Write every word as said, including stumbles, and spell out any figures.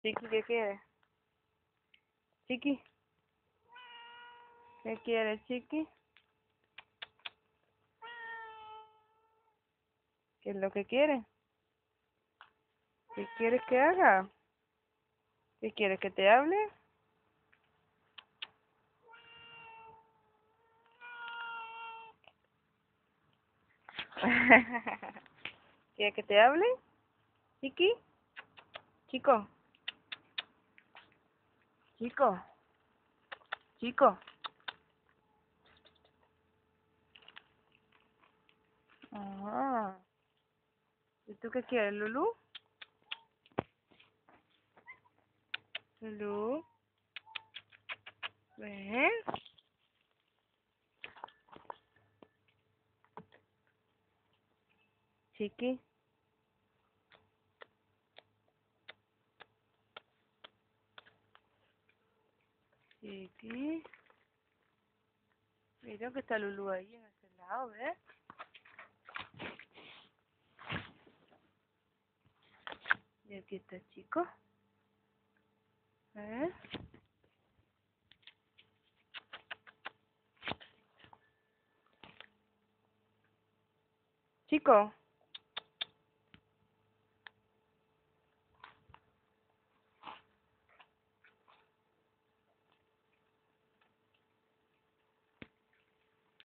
Chiqui, ¿qué quieres? Chiqui, ¿qué quieres, Chiqui? ¿Qué es lo que quieres? ¿Qué quieres que haga? ¿Qué quieres que te hable? ¿Quieres que te hable? Chiqui, chico, chico, chico. Ajá. ¿Y tú qué quieres, Lulú? Lulú, ven. Chiqui, chiqui. Mira que está Lulú ahí en ese lado, ¿ves? Y aquí está Chico. ¿Eh? Chico.